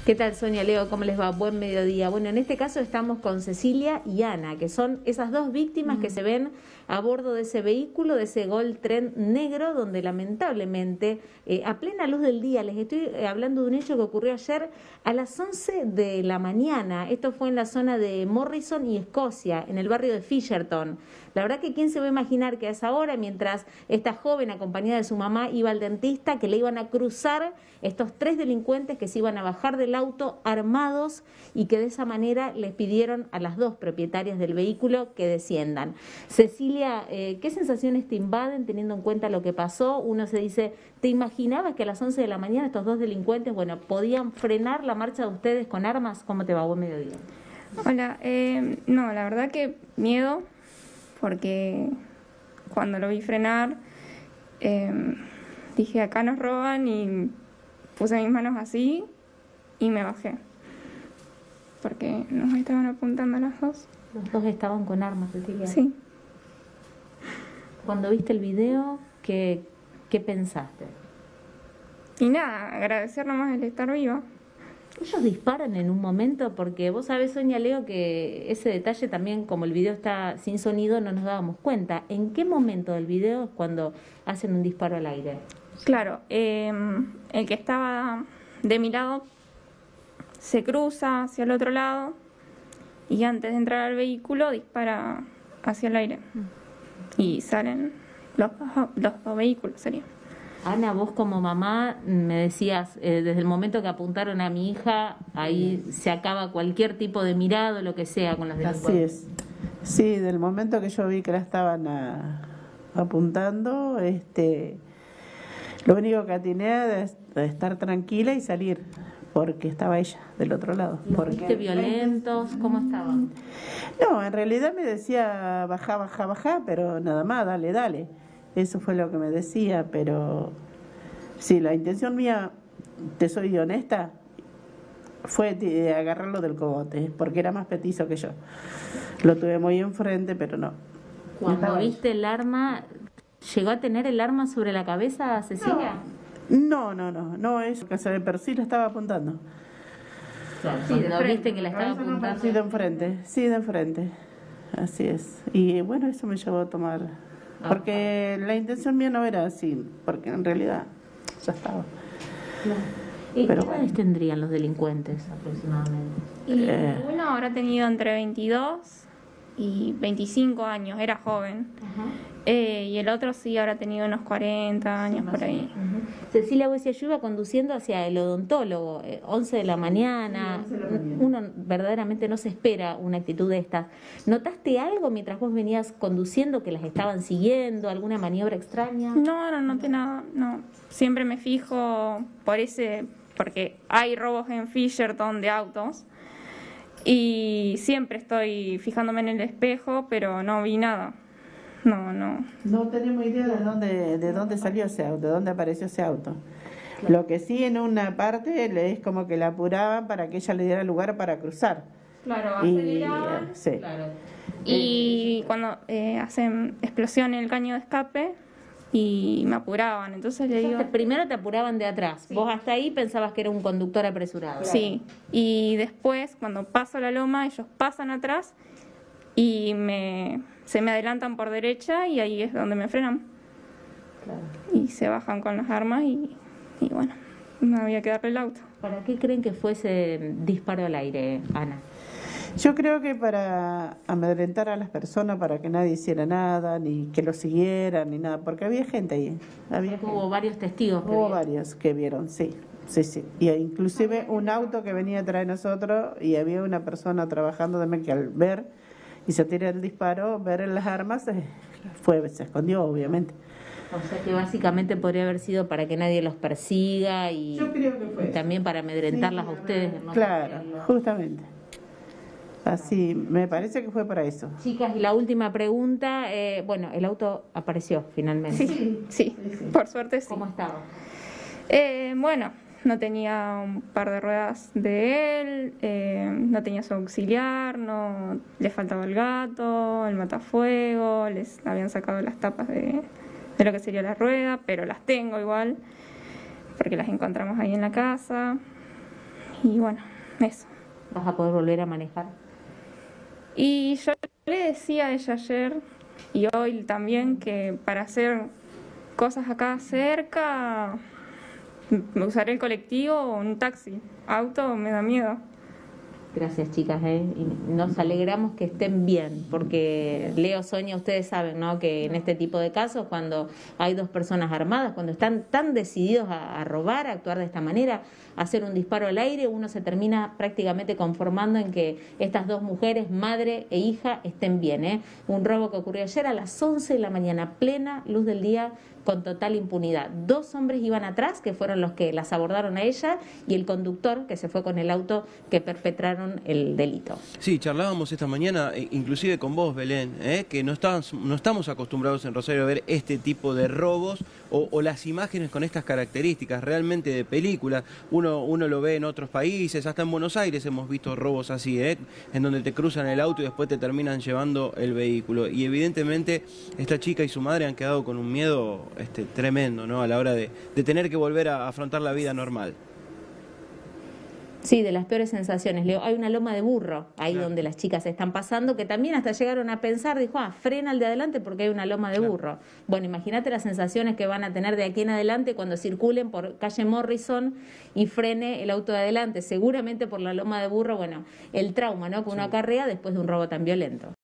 ¿Qué tal, Sonia, Leo? ¿Cómo les va? Buen mediodía. Bueno, en este caso estamos con Cecilia y Ana, que son esas dos víctimas que se ven a bordo de ese vehículo, de ese Gol Tren negro, donde lamentablemente, a plena luz del día, les estoy hablando de un hecho que ocurrió ayer a las 11 de la mañana. Esto fue en la zona de Morrison y Escocia, en el barrio de Fisherton. La verdad que quién se va a imaginar que a esa hora, mientras esta joven acompañada de su mamá iba al dentista, que le iban a cruzar estos tres delincuentes que se iban a bajar del auto armados y que de esa manera les pidieron a las dos propietarias del vehículo que desciendan. Cecilia, ¿qué sensaciones te invaden teniendo en cuenta lo que pasó? Uno se dice, ¿te imaginabas que a las 11 de la mañana estos dos delincuentes, podían frenar la marcha de ustedes con armas? ¿Cómo te va? Buen mediodía. Hola, no, la verdad que miedo, porque cuando lo vi frenar, dije, acá nos roban, y puse mis manos así y me bajé, porque nos estaban apuntando a las dos. Los dos estaban con armas, Cecilia. Sí. Cuando viste el video, ¿qué pensaste? Y nada, agradecer nomás el estar viva. Ellos disparan en un momento, porque vos sabés, Sonia, Leo, que ese detalle también, como el video está sin sonido, no nos dábamos cuenta. ¿En qué momento del video es cuando hacen un disparo al aire? Claro, el que estaba de mi lado se cruza hacia el otro lado y antes de entrar al vehículo dispara hacia el aire. Y salen los dos vehículos, sería. Ana, vos como mamá me decías, desde el momento que apuntaron a mi hija, ahí se acaba cualquier tipo de mirado, lo que sea, con las delincuentes. Así es. Sí, del momento que yo vi que la estaban apuntando, lo único que atiné es de estar tranquila y salir, porque estaba ella del otro lado. ¿Los viste violentos? ¿Cómo estaban? No, en realidad me decía, bajá, bajá, bajá, pero nada más, dale, dale. Eso fue lo que me decía, pero sí, la intención mía, te soy honesta, fue de agarrarlo del cogote, porque era más petizo que yo. Lo tuve muy enfrente, pero no. Cuando viste el arma, ¿llegó a tener el arma sobre la cabeza, Cecilia? No, es que se ve, pero sí la estaba apuntando. Claro, sí, cuando viste que la estaba apuntando. Sí, de enfrente, así es. Y bueno, eso me llevó a tomar... Porque la intención mía no era así, porque en realidad ya estaba. Claro. ¿Y qué edades tendrían los delincuentes aproximadamente? Y uno habrá tenido entre 22 y 25 años, era joven. Y el otro sí habrá tenido unos 40 años por ahí. Cecilia, vos decías, yo iba conduciendo hacia el odontólogo, 11 de la mañana. Uno verdaderamente no se espera una actitud de estas. ¿Notaste algo mientras vos venías conduciendo, que las estaban siguiendo, alguna maniobra extraña? No noté nada, no. Siempre me fijo porque hay robos en Fisherton de autos. Y siempre estoy fijándome en el espejo, pero no vi nada. No tenemos idea de dónde salió ese auto, de dónde apareció ese auto. Claro. Lo que sí, en una parte es como que la apuraban para que ella le diera lugar para cruzar. Claro, aceleraban. Sí. Claro. Y cuando hacen explosión en el caño de escape y me apuraban, entonces le digo... Primero te apuraban de atrás, sí. Vos hasta ahí pensabas que era un conductor apresurado. Sí, y después cuando paso la loma ellos pasan atrás y se me adelantan por derecha y ahí es donde me frenan. Claro. Y se bajan con las armas y bueno, no había que darle el auto. ¿Para qué creen que fue ese disparo al aire, Ana? Yo creo que para amedrentar a las personas, para que nadie hiciera nada, ni que lo siguieran, ni nada, porque había gente ahí. Hubo varios testigos. Hubo varios que vieron, sí. Y inclusive un auto que venía atrás de nosotros y había una persona trabajando también que al ver y se tira el disparo, ver en las armas, se escondió, obviamente. O sea que básicamente podría haber sido para que nadie los persiga y, yo creo que fue y también para amedrentarlas a ustedes. ¿No? Claro, justamente. Así, me parece que fue para eso. Chicas, y la última pregunta, el auto apareció finalmente. Sí, por suerte sí. ¿Cómo estaba? No tenía un par de ruedas de él, no tenía su auxiliar, no le faltaba el gato, el matafuego, les habían sacado las tapas de lo que sería la rueda, pero las tengo igual, porque las encontramos ahí en la casa. Y bueno, eso. ¿Vas a poder volver a manejar? Y yo le decía a ella ayer y hoy también que para hacer cosas acá cerca me usaré el colectivo o un taxi. Auto me da miedo. Gracias, chicas, y nos alegramos que estén bien, porque Leo, Sonia, ustedes saben, ¿no?, que en este tipo de casos, cuando hay dos personas armadas, cuando están tan decididos a robar, a actuar de esta manera, a hacer un disparo al aire, uno se termina prácticamente conformando en que estas dos mujeres, madre e hija, estén bien, Un robo que ocurrió ayer a las 11 de la mañana, plena luz del día, con total impunidad. 2 hombres iban atrás, que fueron los que las abordaron a ella, y el conductor, que se fue con el auto que perpetraron el delito. Sí, charlábamos esta mañana, inclusive con vos, Belén, que no estamos acostumbrados en Rosario a ver este tipo de robos o las imágenes con estas características, realmente de película. Uno lo ve en otros países, hasta en Buenos Aires hemos visto robos así, en donde te cruzan el auto y después te terminan llevando el vehículo. Y evidentemente esta chica y su madre han quedado con un miedo tremendo, ¿no?, a la hora de tener que volver a afrontar la vida normal. Sí, de las peores sensaciones, Leo. Hay una loma de burro ahí donde las chicas están pasando, que también hasta llegaron a pensar, dijo, frena al de adelante porque hay una loma de burro. Bueno, imagínate las sensaciones que van a tener de aquí en adelante cuando circulen por calle Morrison y frene el auto de adelante, seguramente por la loma de burro, bueno, el trauma, ¿no?, que uno acarrea después de un robo tan violento.